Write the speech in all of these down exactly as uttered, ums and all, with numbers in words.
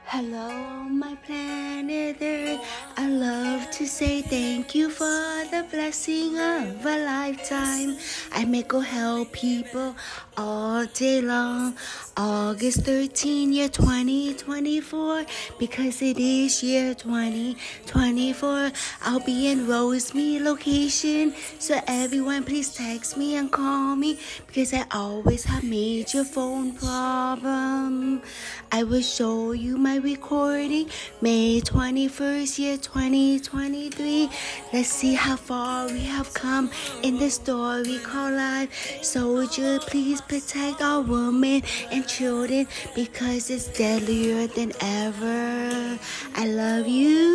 Hello, my planet Earth. I love to say thank you for the blessing of a lifetime. I may go help people all day long. August thirteenth, year twenty twenty-four, because it is year twenty twenty-four. I'll be in Rosemead location, so everyone please text me and call me, because I always have major phone problem. I will show you my recording, May twenty-first, year twenty twenty-three. Let's see how far we have come in the story called life. Soldier, please protect our women and children, because it's deadlier than ever. I love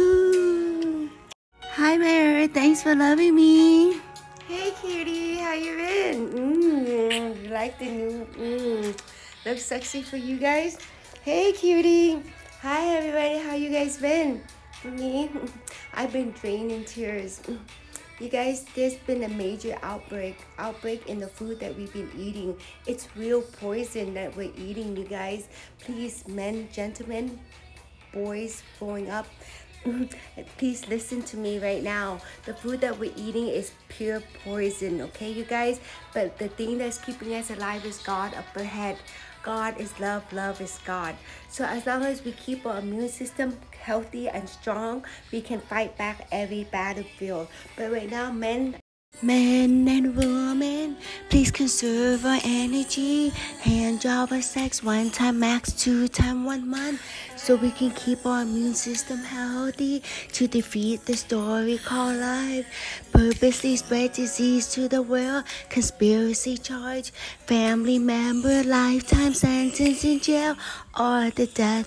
you. Hi, Mary. Thanks for loving me. Hey, cutie. How you been? Mm, you like the new... Mm, looks sexy for you guys? Hey, cutie. Hi, everybody. How you guys been? For me, I've been draining tears. You guys, there's been a major outbreak, outbreak in the food that we've been eating. It's real poison that we're eating, you guys. Please, men, gentlemen, boys growing up, please listen to me right now. The food that we're eating is pure poison, okay, you guys? But the thing that's keeping us alive is God up ahead. God is love, love is God. So as long as we keep our immune system healthy and strong, we can fight back every battlefield. But right now, men, men and women, please conserve our energy. Hand job of sex one time max, two time one month, so we can keep our immune system healthy to defeat the story called life. Purposely spread disease to the world, conspiracy charge, family member, lifetime sentence in jail, or the death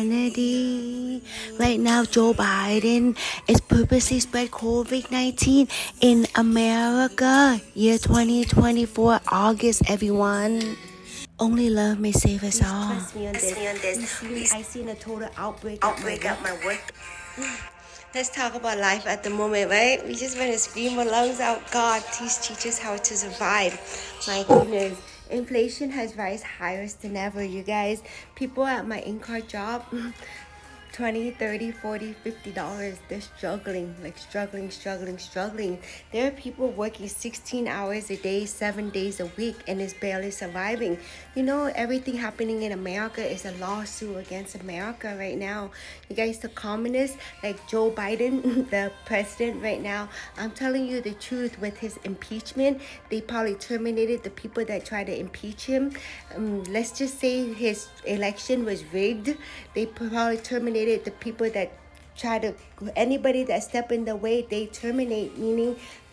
penalty. Right now, Joe Biden is purposely spread COVID nineteen in America. Year twenty twenty-four, August, everyone. Only love may save us all. Trust me on this. Me on this. We see, I seen a total outbreak, outbreak at my work. At my work. Let's talk about life at the moment, right? We just want to scream our lungs out. God, please teach us how to survive. My goodness. Inflation has rise higher than ever, you guys. People at my in-car job, twenty, thirty, forty, fifty dollars. They're struggling, like struggling, struggling, struggling. There are people working sixteen hours a day, seven days a week, and is barely surviving. You know, everything happening in America is a lawsuit against America right now. You guys, the communists, like Joe Biden, the president right now, I'm telling you the truth, with his impeachment, they probably terminated the people that tried to impeach him. Um, let's just say his election was rigged. They probably terminated the people that try to, anybody that step in the way, they terminate, meaning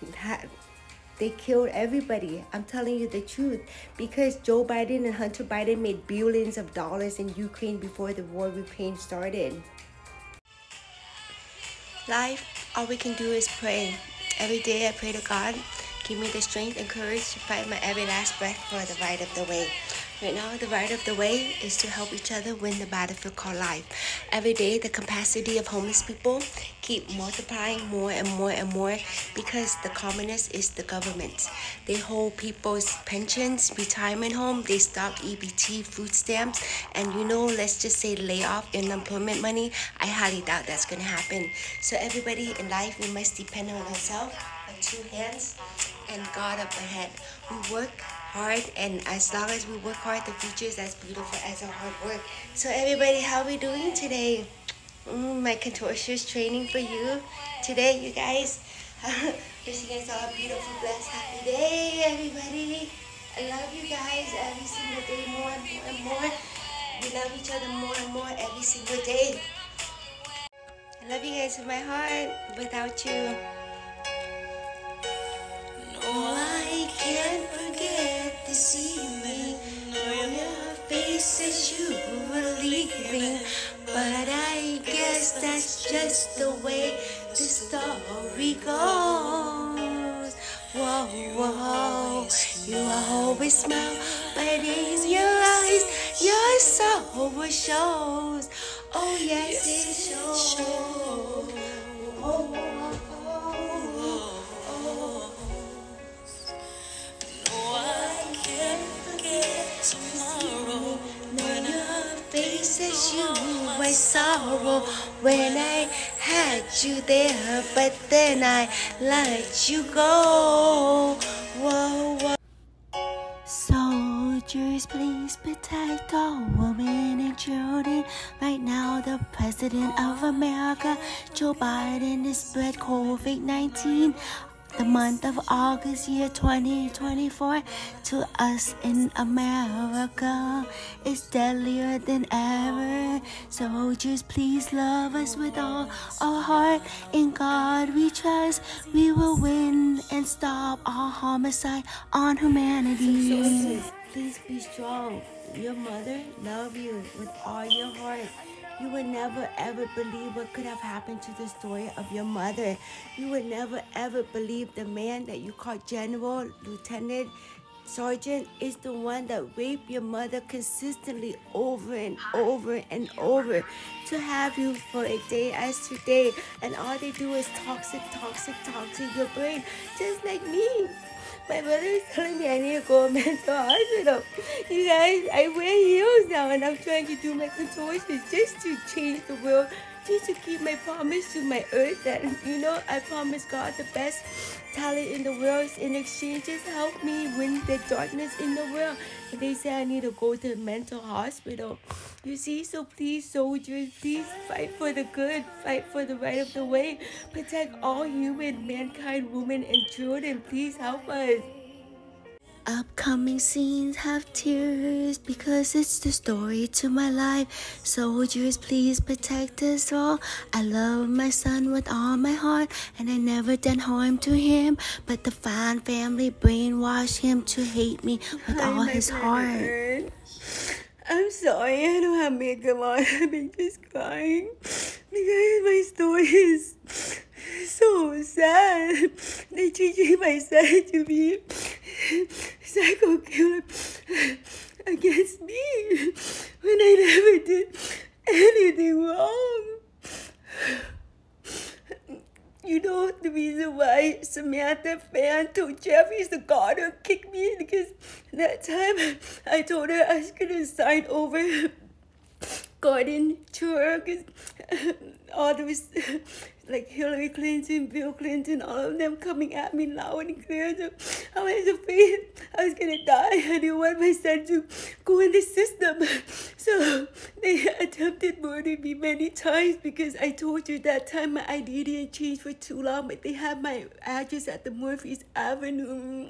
they killed everybody. I'm telling you the truth, because Joe Biden and Hunter Biden made billions of dollars in Ukraine before the war in Ukraine started. Life, all we can do is pray. Every day I pray to God, give me the strength and courage to fight my every last breath for the right of the way. Right now, the right of the way is to help each other win the battlefield called life. Every day, the capacity of homeless people keep multiplying more and more and more, because the communists is the government. They hold people's pensions, retirement home, they stop E B T, food stamps, and you know, let's just say lay off unemployment money. I highly doubt that's going to happen. So everybody in life, we must depend on ourselves, our two hands, and God up ahead. We work hard, and as long as we work hard, the future is as beautiful as our hard work. So everybody, how are we doing today? Mm, my contortionist training for you today, you guys. Wishing you guys all a beautiful, blessed, happy day, everybody. I love you guys every single day, more and more and more. We love each other more and more every single day. I love you guys with my heart. Without you, no, I can't forget this evening. Know your face as you were leaving, but I guess that's just the way the story goes. Whoa, whoa, you always smile, but in your eyes, your soul shows. Oh yes, it shows. Oh, tomorrow, when her face as you my sorrow when I had you there, but then I let you go. Whoa, whoa. Soldiers, please protect all women and children. Right now, the President of America, Joe Biden, has spread COVID nineteen. The month of August, year twenty twenty-four, to us in America is deadlier than ever. Soldiers, please love us with all our heart. In God we trust, we will win and stop all homicide on humanity. Soldiers, please be strong. Your mother loves you with all your heart. You would never ever believe what could have happened to the story of your mother. You would never ever believe the man that you call General, Lieutenant, Sergeant is the one that raped your mother consistently over and over and over to have you for a day as today. And all they do is toxic, toxic, toxic your brain, just like me. My brother is telling me I need to go to mental hospital. You guys, I wear heels now and I'm trying to do my contortions just to change the world, just to keep my promise to my earth that, you know, I promise God the best talent in the world. In exchange, just help me win the darkness in the world. And they say I need to go to the mental hospital. You see, so please, soldiers, please fight for the good, fight for the right of the way, protect all human, mankind, women, and children. Please help us. Upcoming scenes have tears because it's the story to my life. Soldiers, please protect us all. I love my son with all my heart, and I never done harm to him. But the fine family brainwashed him to hate me with Hi, all his heart. I'm sorry, I don't have makeup on. I'm just crying because my story is so sad. They treated my son to be psycho killer against me when I never did anything wrong. You know the reason why Samantha Fan told Jeffrey Segarra to kick me? Because that time I told her I was gonna sign over Gordon to her, because all those like Hillary Clinton, Bill Clinton, all of them coming at me loud and clear. So I was afraid I was gonna die. I didn't want my son to go in the system. So they attempted murder me many times because I told you that time my I D didn't change for too long, but they had my address at the Murphy's Avenue.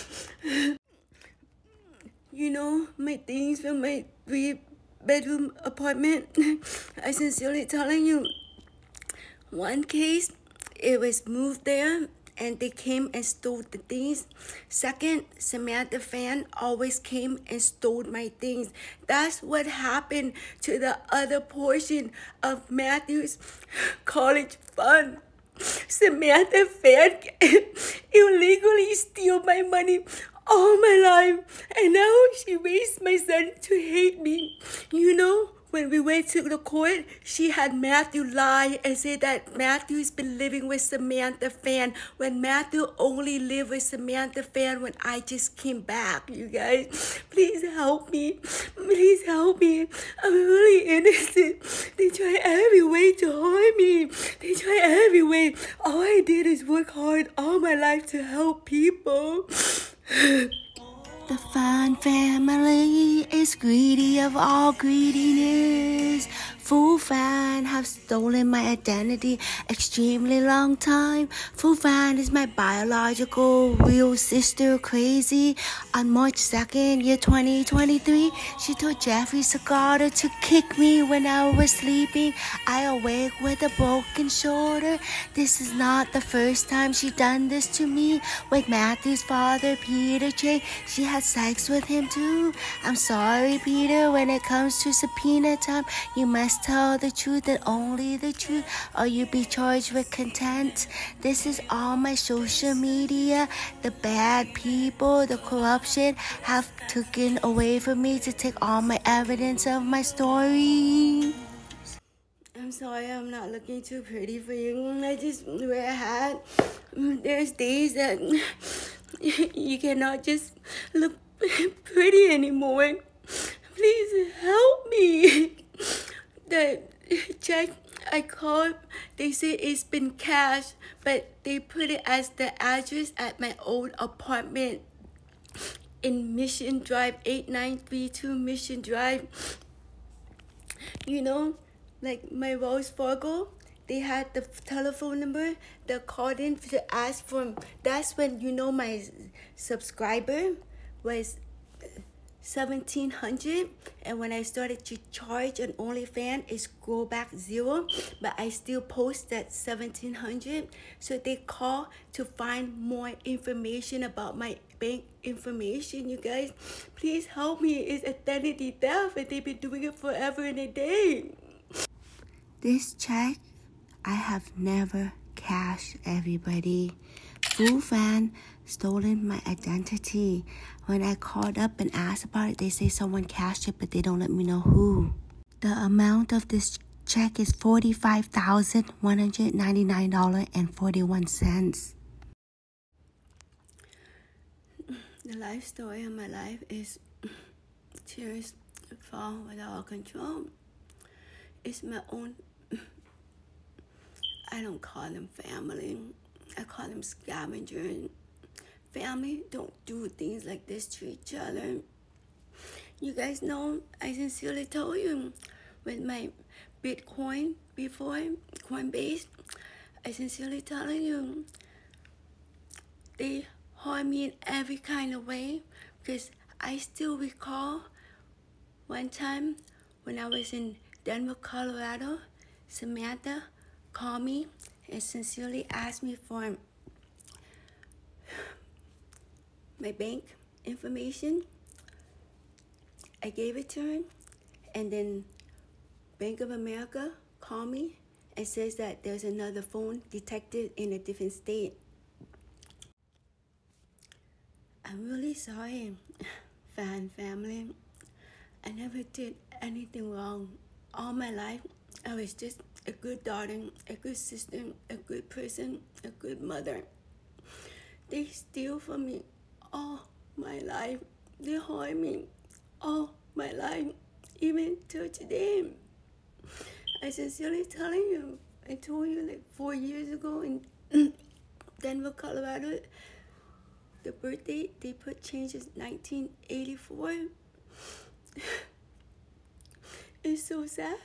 You know, my things from my three bedroom apartment. I sincerely telling you, one case, it was moved there and they came and stole the things. Second, Samantha Fan always came and stole my things. That's what happened to the other portion of Matthew's college fund. Samantha Fan illegally steal my money all my life, and now she raised my son to hate me. You know, when we went to the court, she had Matthew lie and say that Matthew's been living with Samantha Fan when Matthew only lived with Samantha Fan when I just came back. You guys, please help me. Please help me. I'm really innocent. They try every way to harm me. They try every way. All I did is work hard all my life to help people. The Fan family is greedy of all greediness. Fu Fan have stolen my identity extremely long time. Fu Fan is my biological real sister, Crazy. On March second, year twenty twenty-three, she told Jeffrey Segarra to kick me when I was sleeping. I awake with a broken shoulder. This is not the first time she done this to me. With Matthew's father, Peter J, she had sex with him too. I'm sorry, Peter, when it comes to subpoena time, you must tell the truth and only the truth, or you be charged with contempt. This is all my social media. The bad people, the corruption have taken away from me to take all my evidence of my story. I'm sorry, I'm not looking too pretty for you. I just wear a hat. There's days that you cannot just look pretty anymore. Please help me. the check I called, they say it's been cashed, but they put it as the address at my old apartment in Mission Drive, eight nine three two Mission Drive. You know, like my Wells Fargo, they had the telephone number, the called in to ask for. That's when, you know, my subscriber was seventeen hundred, and when I started to charge on OnlyFans, it's go back zero, but I still post that seventeen hundred. So they call to find more information about my bank information. You guys, please help me. It's identity theft, and they've been doing it forever and a day. This check I have never cashed, everybody. Foo Fan stolen my identity. When I called up and asked about it, they say someone cashed it, but they don't let me know who. The amount of this check is forty-five thousand one hundred ninety-nine dollars and forty-one cents. The life story of my life is tears fall without control. It's my own. I don't call them family. I call them scavengers. Family don't do things like this to each other. You guys know, I sincerely told you, with my Bitcoin before, Coinbase, I sincerely telling you, they harm me in every kind of way, because I still recall one time when I was in Denver, Colorado, Samantha called me and sincerely asked me for my bank information. I gave it to her, and then Bank of America called me and says that there's another phone detected in a different state. I'm really sorry, fan family. I never did anything wrong. All my life, I was just a good daughter, a good sister, a good person, a good mother. They steal from me all my life. They harm me all my life, even till today. I sincerely telling you, I told you like four years ago in Denver, Colorado, the birthday they put changes nineteen eighty-four. It's so sad.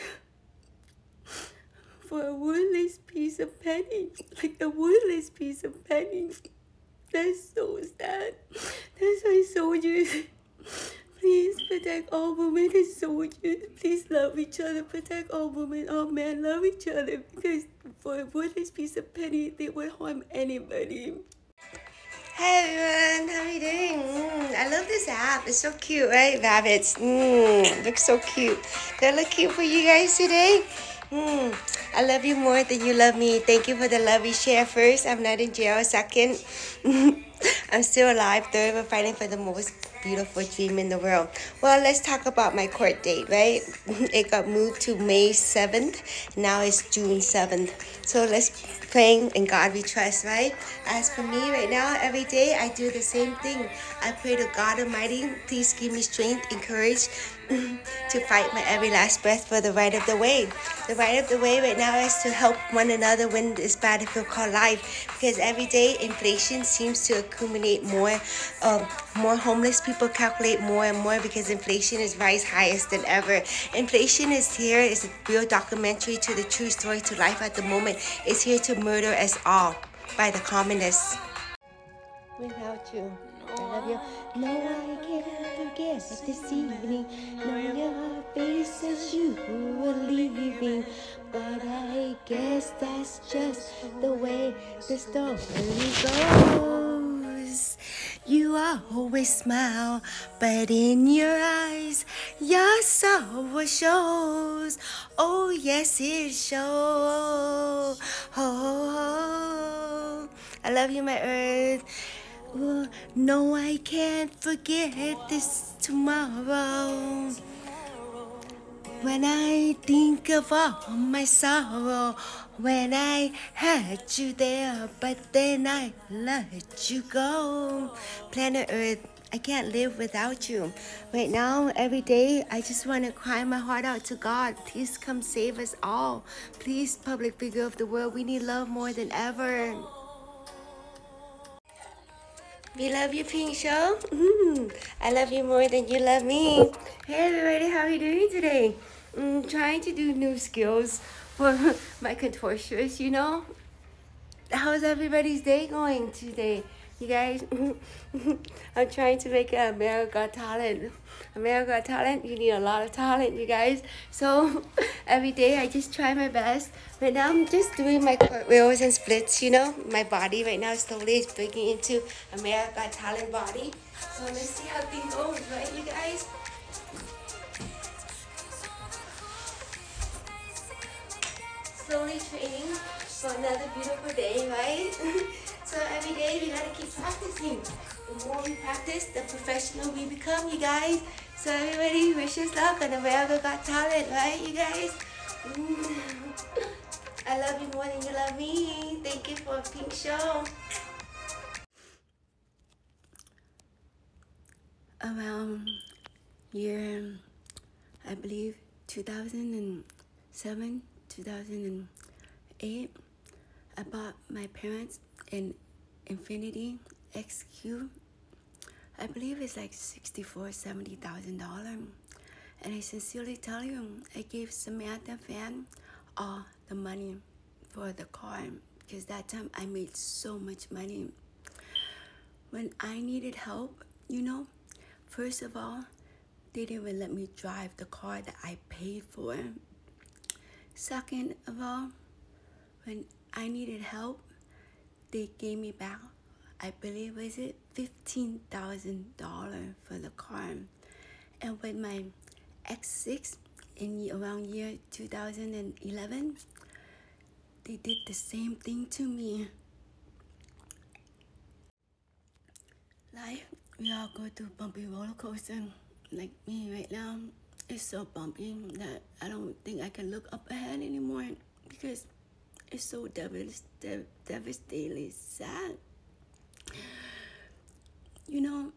For a worthless piece of penny, like a worthless piece of penny. That's so sad. That's why soldiers, please protect all women and soldiers. Please love each other. Protect all women, all men, love each other. Because for a worthless piece of penny, they would harm anybody. Hey everyone, how are you doing? Mm, I love this app. It's so cute, right? Rabbits. Mm, looks so cute. Do I look cute for you guys today? Mm, I love you more than you love me. Thank you for the love you share first. I'm not in jail. Second, I'm still alive. Third, we're fighting for the most beautiful dream in the world. Well, let's talk about my court date, right? It got moved to May seventh. Now it's June seventh. So let's pray in God we trust, right? As for me right now, every day I do the same thing. I pray to God Almighty, please give me strength and courage to fight my every last breath for the right of the way. The right of the way right now is to help one another win this battlefield called life. Because every day inflation seems to accumulate more. Um, more homeless people calculate more and more because inflation is rise highest than ever. Inflation is here. It's a real documentary to the true story to life at the moment. It's here to murder us all by the communists. Without you, I love you. No, I can't forget this evening. No, your face as you were leaving. But I guess that's just the way the story goes. You always smile, but in your eyes, your sorrow shows. Oh, yes, it shows. Oh, I love you, my earth. Oh, no, I can't forget this tomorrow. When I think of all my sorrow, when I had you there, but then I let you go. Planet Earth, I can't live without you. Right now, every day, I just want to cry my heart out to God. Please come save us all. Please, public figure of the world, we need love more than ever. We love you, Pink Show. Mm, I love you more than you love me. Hey, everybody, how are you doing today? Mm, trying to do new skills for my contortionist, you know? How's everybody's day going today? You guys, I'm trying to make an America Got Talent. America Got Talent, you need a lot of talent, you guys. So every day I just try my best. Right now I'm just doing my cartwheels and splits, you know. My body right now slowly is breaking into America Got Talent body. So let's see how things goes, right, you guys? Slowly training for another beautiful day, right? So every day we gotta keep practicing. The more we practice, the professional we become, you guys. So everybody, wish us luck on America Got Talent, right, you guys? I love you more than you love me. Thank you for a Pink Show. Around year, I believe, two thousand seven, two thousand eight, I bought my parents an Infiniti X Q. I believe it's like sixty-four thousand, seventy thousand dollars. And I sincerely tell you, I gave Samantha Fan all the money for the car because that time I made so much money. When I needed help, you know, first of all, they didn't even let me drive the car that I paid for. Second of all, when I needed help, they gave me back, I believe, was it fifteen thousand dollars for the car. And with my X six in around year two thousand eleven, they did the same thing to me. Life, we all go through bumpy roller coaster. Like me right now, it's so bumpy that I don't think I can look up ahead anymore because it's so devast dev devastatingly sad. You know,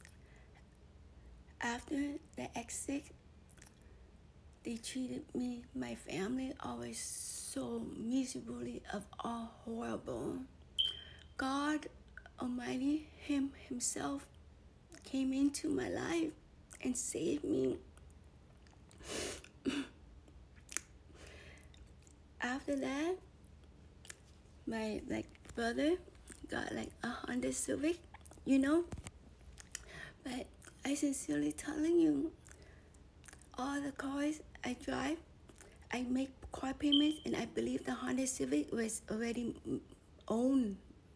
after the exit, they treated me, my family, always so miserably of all horrible. God Almighty, Him Himself, came into my life and saved me. After that, my like brother got like a Honda Civic, you know. But I sincerely telling you, all the cars I drive, I make car payments, and I believe the Honda Civic was already owned.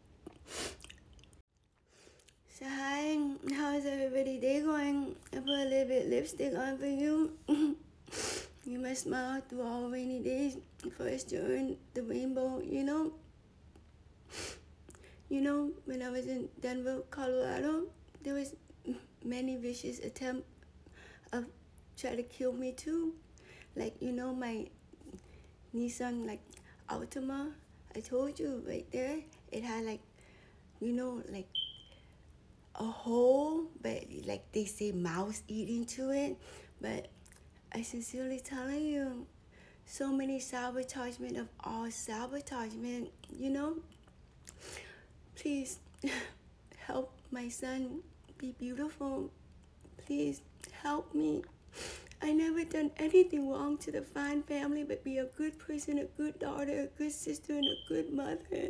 So hi, how's everybody day going? I put a little bit of lipstick on for you. You must smile through all rainy days for us to earn the rainbow, you know? You know, when I was in Denver, Colorado, there was many vicious attempts of trying to kill me too. Like, you know, my Nissan, like, Altima, I told you right there, it had like, you know, like a hole, but like they say mouse eating to it. But I sincerely telling you, so many sabotagement of all sabotagement, you know? Please help my son be beautiful. Please help me. I never done anything wrong to the Fine family but be a good person, a good daughter, a good sister, and a good mother.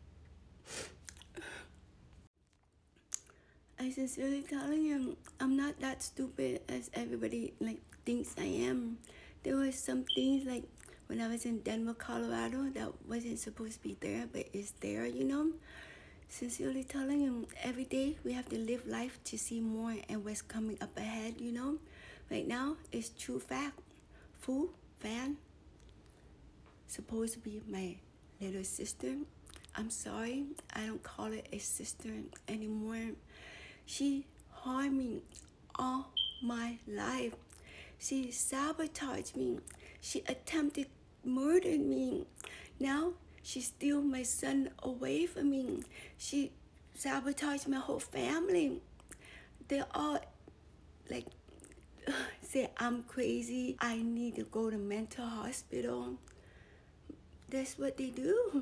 I sincerely telling you, I'm not that stupid as everybody like thinks I am. There were some things like when I was in Denver, Colorado that wasn't supposed to be there, but it's there, you know. Sincerely telling you, every day we have to live life to see more and what's coming up ahead, you know. Right now, it's true fact. Fu Fan, supposed to be my little sister. I'm sorry, I don't call it a sister anymore. She harmed me all my life. She sabotaged me. She attempted murder me. Now she steal my son away from me. She sabotaged my whole family. they all like say I'm crazy, I need to go to mental hospital. That's what they do.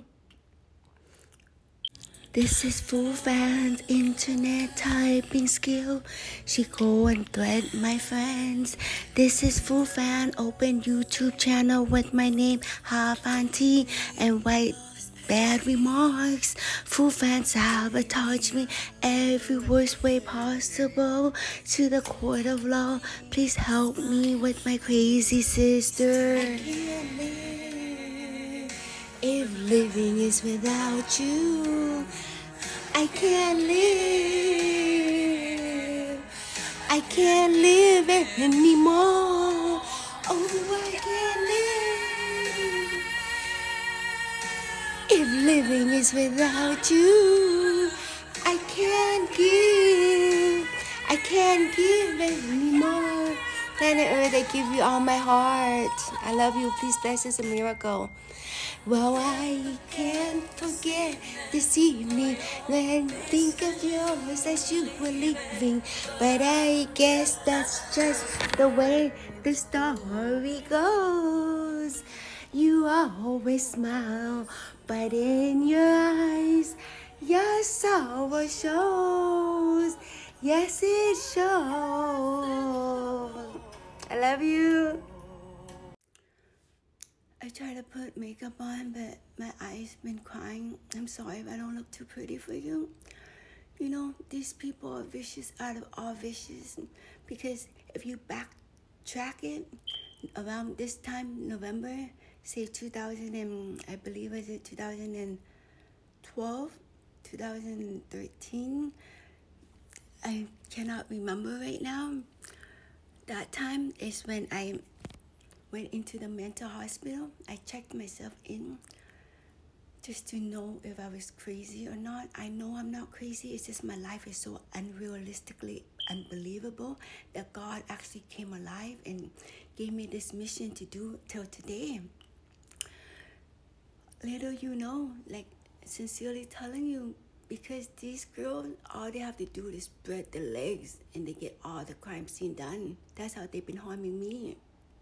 This is Fu Fan's internet typing skill. She go and thread my friends. This is Fu Fan, open YouTube channel with my name, Ha Fan T, and write bad remarks. Fu Fan sabotage me every worst way possible to the court of law. Please help me with my crazy sister. I can't live if living is without you. I can't live. I can't live anymore. Oh, I can't live if living is without you. I can't give. I can't give anymore. Planet Earth, I give you all my heart. I love you. Please bless us a miracle. Well, I can't forget this evening when I think of yours as you were leaving. But I guess that's just the way the story goes. You always smile, but in your eyes, your sorrow shows. Yes, it shows. I love you. I try to put makeup on, but my eyes been crying. I'm sorry if I don't look too pretty for you. You know, these people are vicious out of all vicious. Because if you backtrack it, around this time, November, say two thousand and, I believe was it two thousand twelve, two thousand thirteen, I cannot remember right now. That time is when I went into the mental hospital. I checked myself in just to know if I was crazy or not. I know I'm not crazy. It's just my life is so unrealistically unbelievable that God actually came alive and gave me this mission to do till today. Little you know, like sincerely telling you, because these girls, all they have to do is spread their legs and they get all the crime scene done. That's how they've been harming me.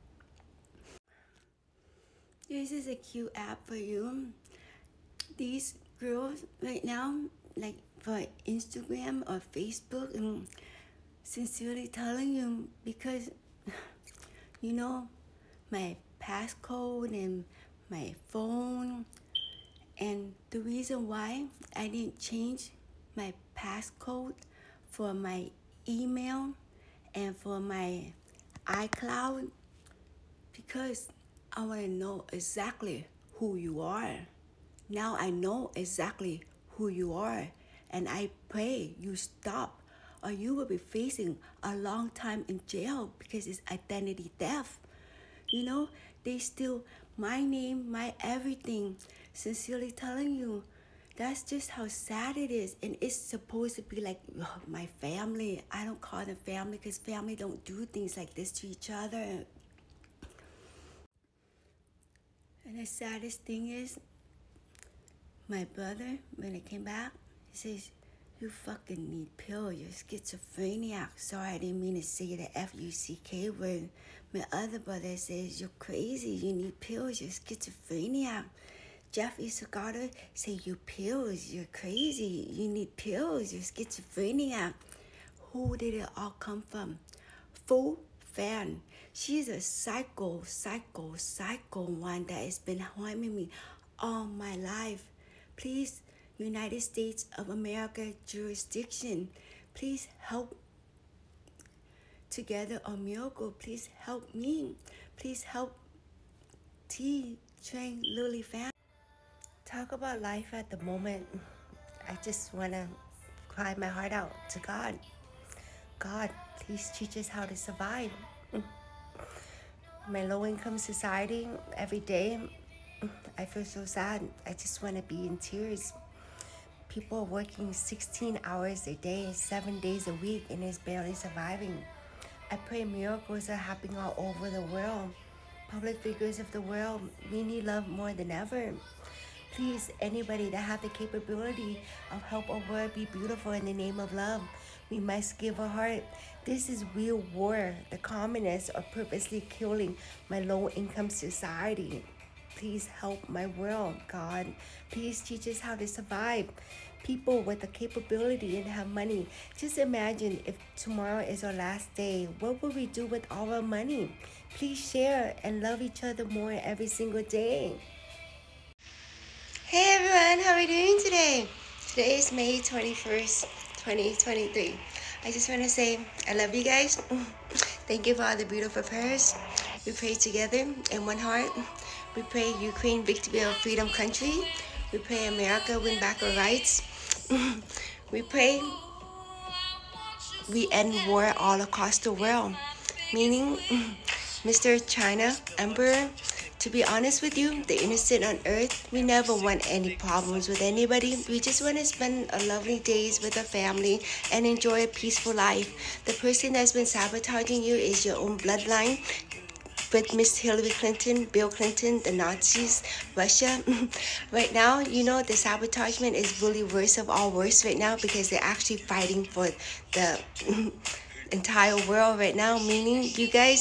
This is a cute app for you. These girls right now, like for Instagram or Facebook, and sincerely telling you, because you know my passcode and my phone, and the reason why I didn't change my passcode for my email and for my iCloud, because I want to know exactly who you are. Now I know exactly who you are, and I pray you stop, or you will be facing a long time in jail because it's identity theft. You know, they steal my name, my everything. Sincerely telling you, that's just how sad it is. And it's supposed to be like, oh, my family. I don't call them family because family don't do things like this to each other. And the saddest thing is, my brother, when I came back, he says, you fucking need pills, you're schizophrenic. Sorry, I didn't mean to say the F U C K word. My other brother says, you're crazy, you need pills, you're schizophrenic. Jeffrey Sagata say, you pills, you're crazy, you need pills, you're schizophrenic. Who did it all come from? Fu Fan. She's a psycho, psycho, psycho one that has been harming me all my life. Please, United States of America jurisdiction, please help together a miracle. Please help me. Please help T. Train Lily Fan. Talk about life at the moment. I just want to cry my heart out to God. God, please teach us how to survive. My low-income society, every day, I feel so sad. I just want to be in tears. People are working sixteen hours a day, seven days a week, and is barely surviving. I pray miracles are happening all over the world. Public figures of the world, we need love more than ever. Please, anybody that have the capability of help a world be beautiful in the name of love, We must give a heart. This is real war. The communists are purposely killing my low-income society. Please help my world, God. Please teach us how to survive. People with the capability and have money. Just imagine if tomorrow is our last day. What will we do with all our money? Please share and love each other more every single day. Hey everyone, how are we doing today? Today is May twenty-first, twenty twenty-three. I just want to say I love you guys. Thank you for all the beautiful prayers. We pray together in one heart. We pray Ukraine victory of freedom country. We pray America win back our rights. We pray we end war all across the world. Meaning, Mister China Emperor, to be honest with you, the innocent on earth, we never want any problems with anybody. We just want to spend a lovely days with our family and enjoy a peaceful life. The person that's been sabotaging you is your own bloodline. With Miss Hillary Clinton, Bill Clinton, the Nazis, Russia. Right now, you know, the sabotagement is really worst of all worst right now because they're actually fighting for the entire world right now, meaning you guys,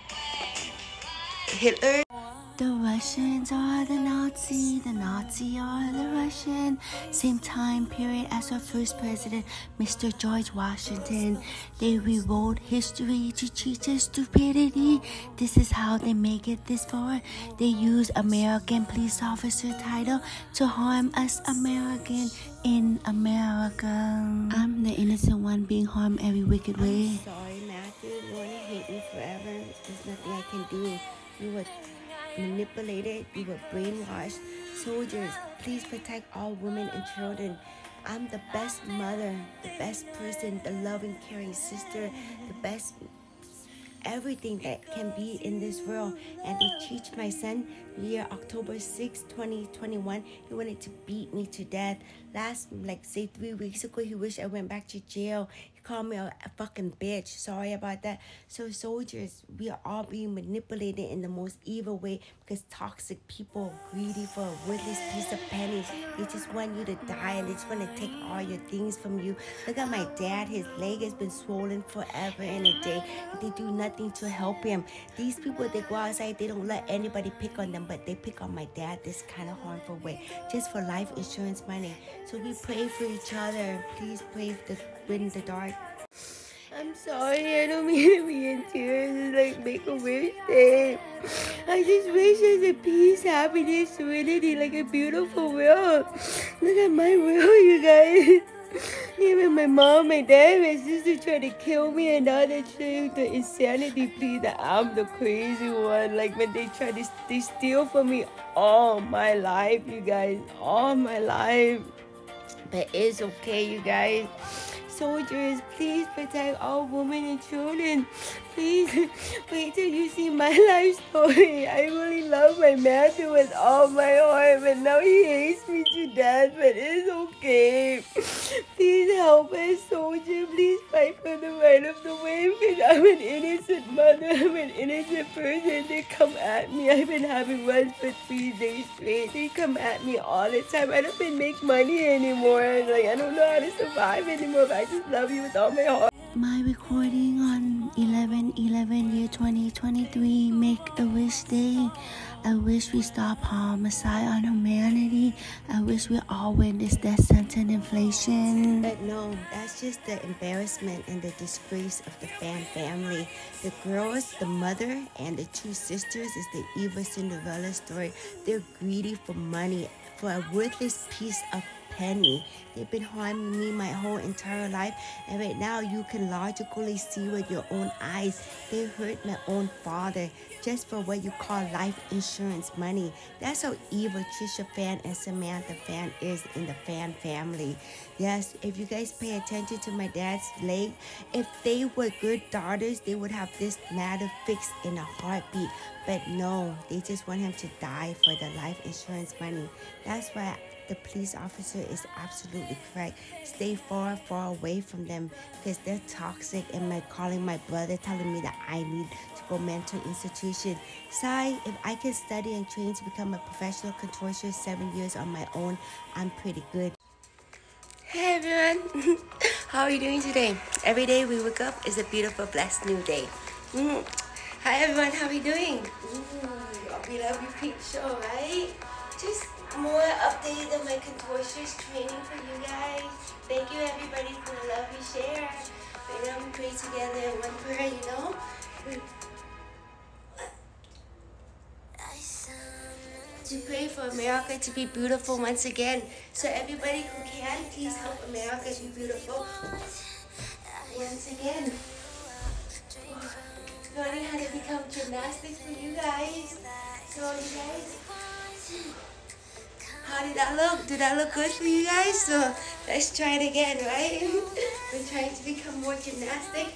Hitler. The Russians are the Nazi, the Nazi are the Russian. Same time period as our first president, Mister George Washington. They rewrote history to teach us stupidity. This is how they make it this far. They use American police officer title to harm us American in America. I'm the innocent one being harmed every wicked way. I'm sorry, Matthew. You want to hate me forever? There's nothing I can do. You would manipulated, we were brainwashed. Soldiers, please protect all women and children. I'm the best mother, the best person, the loving, caring sister, the best everything that can be in this world. And they teach my son, year October sixth, twenty twenty-one, he wanted to beat me to death. Last, like, say three weeks ago, he wished I went back to jail. He called me a, a fucking bitch. Sorry about that. So soldiers, we are all being manipulated in the most evil way because toxic people, greedy for a worthless piece of pennies. They just want you to die and they just want to take all your things from you. Look at my dad. His leg has been swollen forever and a day. They do nothing to help him. These people, they go outside, they don't let anybody pick on them, but they pick on my dad this kind of harmful way, just for life insurance money. So we pray for each other. Please pray to win the dark. I'm sorry, I don't mean to be in tears. It's like make a wish day. I just wish there's a peace, happiness, serenity, like a beautiful world. Look at my world, you guys. Even my mom, my dad, my sister tried to kill me, and now they're trying the insanity plea that I'm the crazy one. Like when they try to they steal from me all my life, you guys, all my life. But it's okay, you guys. Soldiers, please protect all women and children. Please wait till you see my life story. I really love my Matthew with all my heart, but now he hates me to death, but it's okay. Please help us, soldier. Please fight for the right of the way because I'm an innocent mother. I'm an innocent person. They come at me. I've been having runs for three days straight. They come at me all the time. I don't even make money anymore. Like, I don't know how to survive anymore, but I just love you with all my heart. My recording on eleven eleven year twenty twenty-three, Make a Wish Day. I wish we stop homicide on humanity. I wish we all win this death sentence inflation. But no, that's just the embarrassment and the disgrace of the Fan family. The girls, the mother, and the two sisters is the evil Cinderella story. They're greedy for money, for a worthless piece of penny. They've been harming me my whole entire life, and right now you can logically see with your own eyes they hurt my own father just for what you call life insurance money. That's how evil Trisha Fan and Samantha Fan is in the Fan family. Yes, if you guys pay attention to my dad's leg, if they were good daughters, they would have this matter fixed in a heartbeat. But no, they just want him to die for the life insurance money. That's why the police officer is absolutely correct. Stay far, far away from them because they're toxic, and my calling my brother telling me that I need to go mental institution. Sai, if I can study and train to become a professional contortionist seven years on my own, I'm pretty good. Hey everyone, how are you doing today? Every day we wake up is a beautiful, blessed new day. Mm. Hi everyone, how are you doing? Ooh, we love you, Pink Show, right? Just more updates on my contortionist training for you guys. Thank you everybody for the love you share. You know, we pray together in one prayer, you know. To pray for America to be beautiful once again. So everybody who can, please help America be beautiful once again. Learning how to become gymnastics for you guys. So you guys, how did that look? Did that look good for you guys? So let's try it again, right? We're trying to become more gymnastic.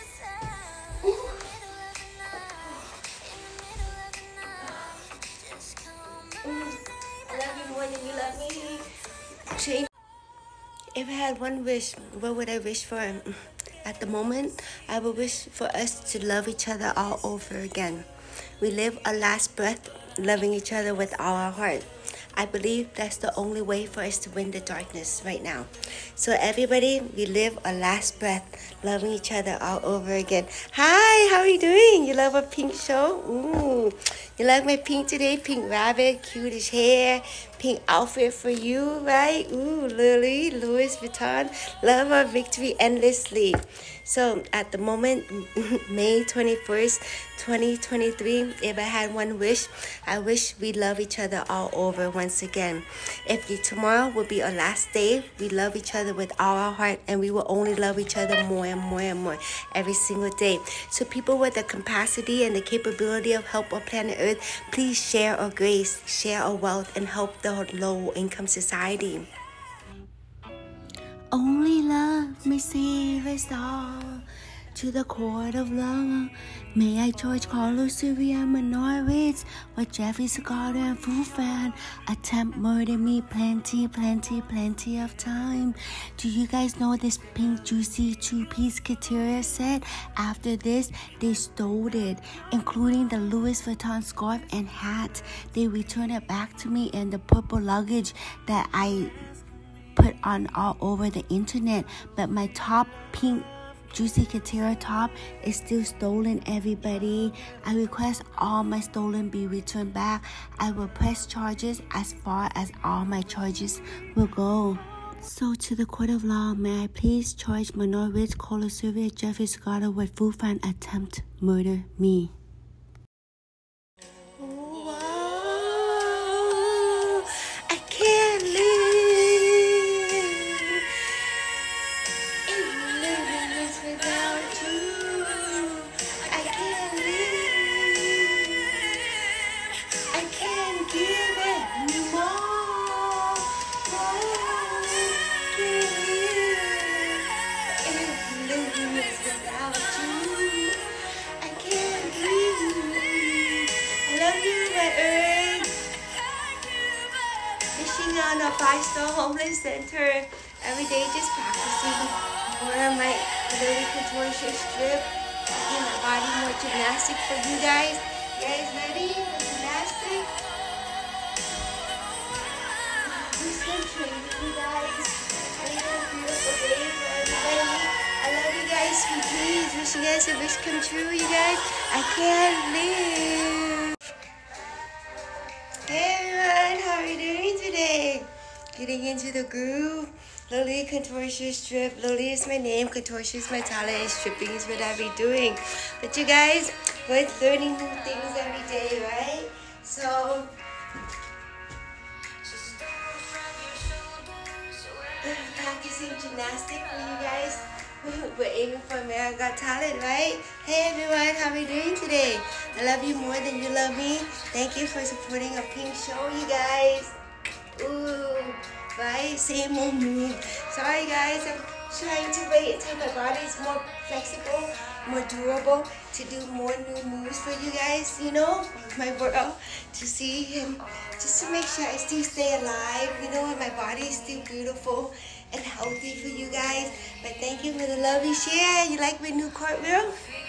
I love you more than you love me. Change. If I had one wish, what would I wish for? At the moment, I would wish for us to love each other all over again. We live our last breath loving each other with all our heart. I believe that's the only way for us to win the darkness right now. So everybody, we live our last breath loving each other all over again. Hi, how are you doing? You love a pink show? Ooh, you like my pink today? Pink rabbit, cutish hair, pink outfit for you, right? Ooh, Lily, Louis Vuitton, love our victory endlessly. So at the moment, May twenty-first, twenty twenty-three, if I had one wish, I wish we love each other all over once again. If the, tomorrow will be our last day, we love each other with all our heart, and we will only love each other more and more and more every single day. So people with the capacity and the capability of help our planet Earth, please share our grace, share our wealth, and help the low-income society. Only love may save us all. To the court of law, may I George Carlos, Sylvia Menorowitz, with Jeffrey Segarra and Fu Fan attempt murder me plenty, plenty, plenty of time. Do you guys know this pink juicy two-piece couture set? After this, they stole it, including the Louis Vuitton scarf and hat. They returned it back to me in the purple luggage that I put on all over the internet, but my top pink Juicy Couture top is still stolen, everybody. I request all my stolen be returned back. I will press charges as far as all my charges will go. So to the court of law, may I please charge Menorowitz, Carlos, Sylvia, Jeffrey Segarra with Fu Fan attempt murder me. Wow, I can't live. On a five-star homeless center every day, just practicing more of my little contortion strip, making my body more gymnastic for you guys. You guys ready for gymnastic? We're still training, you guys. Having a beautiful day for everybody. I love you guys, sweet dreams. Wish you guys a wish come true, you guys. I can't live. Hey everyone, how are you doing today? Getting into the groove. Lily Contortion Strip. Lily is my name. Contortion is my talent. And stripping is what I be doing. But you guys, we're learning new things every day, right? So, practicing gymnastics for you guys. We're aiming for America Got Talent, right? Hey everyone, how are you doing today? I love you more than you love me. Thank you for supporting a pink show, you guys. Ooh, right? Same old move. Sorry guys, I'm trying to wait until my body is more flexible, more durable, to do more new moves for you guys, you know, my world, to see and just to make sure I still stay alive, you know, and my body is still beautiful and healthy for you guys. But thank you for the love you share. You like my new cartwheel?